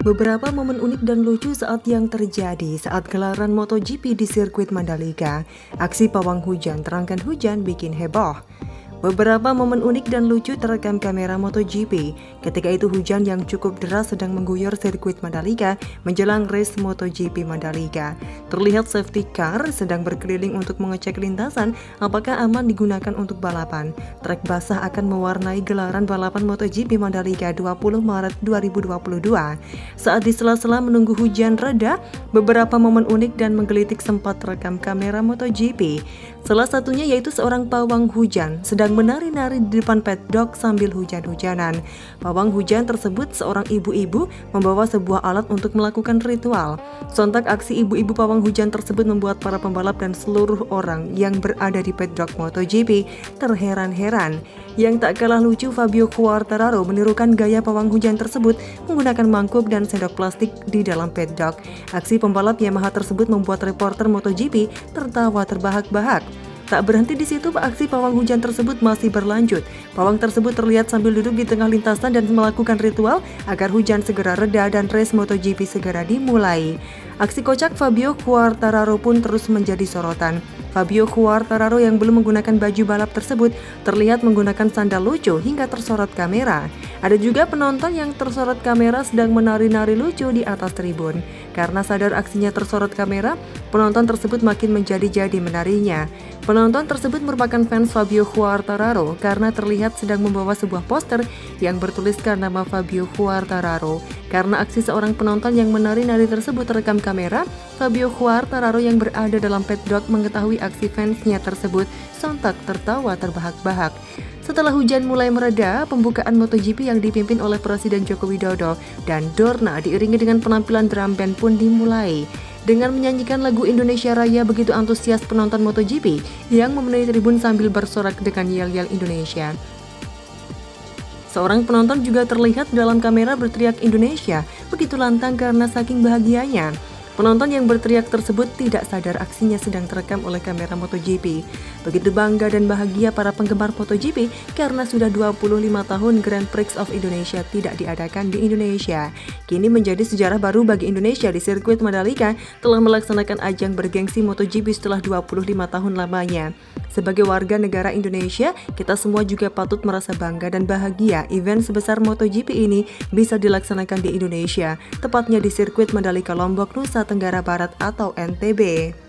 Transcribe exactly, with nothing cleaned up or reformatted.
Beberapa momen unik dan lucu saat yang terjadi saat gelaran MotoGP di sirkuit Mandalika. Aksi pawang hujan terangkan hujan bikin heboh. Beberapa momen unik dan lucu terekam kamera MotoGP. Ketika itu hujan yang cukup deras sedang mengguyur sirkuit Mandalika menjelang race MotoGP Mandalika. Terlihat safety car sedang berkeliling untuk mengecek lintasan apakah aman digunakan untuk balapan. Trek basah akan mewarnai gelaran balapan MotoGP Mandalika dua puluh Maret dua ribu dua puluh dua. Saat di sela-sela menunggu hujan reda, beberapa momen unik dan menggelitik sempat terekam kamera MotoGP. Salah satunya yaitu seorang pawang hujan sedang menari-nari di depan paddock sambil hujan-hujanan. Pawang hujan tersebut seorang ibu-ibu membawa sebuah alat untuk melakukan ritual. Sontak aksi ibu-ibu pawang hujan tersebut membuat para pembalap dan seluruh orang yang berada di paddock MotoGP terheran-heran. Yang tak kalah lucu, Fabio Quartararo menirukan gaya pawang hujan tersebut menggunakan mangkuk dan sendok plastik di dalam paddock. Aksi pembalap Yamaha tersebut membuat reporter MotoGP tertawa terbahak-bahak. Tak berhenti di situ, aksi pawang hujan tersebut masih berlanjut. Pawang tersebut terlihat sambil duduk di tengah lintasan dan melakukan ritual agar hujan segera reda dan race MotoGP segera dimulai. Aksi kocak Fabio Quartararo pun terus menjadi sorotan. Fabio Quartararo yang belum menggunakan baju balap tersebut terlihat menggunakan sandal lucu hingga tersorot kamera. Ada juga penonton yang tersorot kamera sedang menari-nari lucu di atas tribun. Karena sadar aksinya tersorot kamera, penonton tersebut makin menjadi-jadi menarinya. Penonton tersebut merupakan fans Fabio Quartararo karena terlihat sedang membawa sebuah poster yang bertuliskan nama Fabio Quartararo. Karena aksi seorang penonton yang menari-nari tersebut terekam kamera, Fabio Quartararo yang berada dalam paddock mengetahui aksi fansnya tersebut sontak tertawa terbahak-bahak. Setelah hujan mulai mereda, pembukaan MotoGP yang dipimpin oleh Presiden Joko Widodo dan Dorna diiringi dengan penampilan drum band pun dimulai. Dengan menyanyikan lagu Indonesia Raya, begitu antusias penonton MotoGP yang memenuhi tribun sambil bersorak dengan yel-yel Indonesia. Seorang penonton juga terlihat dalam kamera berteriak Indonesia, begitu lantang karena saking bahagianya. Penonton yang berteriak tersebut tidak sadar aksinya sedang terekam oleh kamera MotoGP. Begitu bangga dan bahagia para penggemar MotoGP karena sudah dua puluh lima tahun Grand Prix of Indonesia tidak diadakan di Indonesia. Kini menjadi sejarah baru bagi Indonesia di sirkuit Mandalika telah melaksanakan ajang bergengsi MotoGP setelah dua puluh lima tahun lamanya. Sebagai warga negara Indonesia, kita semua juga patut merasa bangga dan bahagia event sebesar MotoGP ini bisa dilaksanakan di Indonesia, tepatnya di sirkuit Mandalika Lombok, Nusa Tenggara Barat atau N T B.